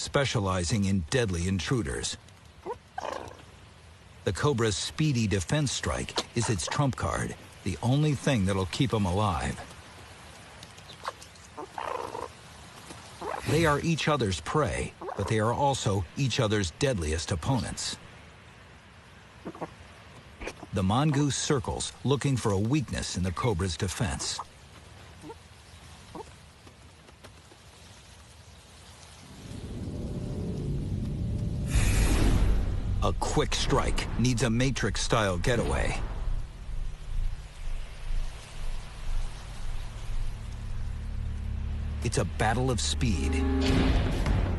specializing in deadly intruders. The Cobra's speedy defense strike is its trump card, the only thing that'll keep them alive. They are each other's prey, but they are also each other's deadliest opponents. The mongoose circles, looking for a weakness in the cobra's defense. A quick strike needs a Matrix-style getaway. It's a battle of speed.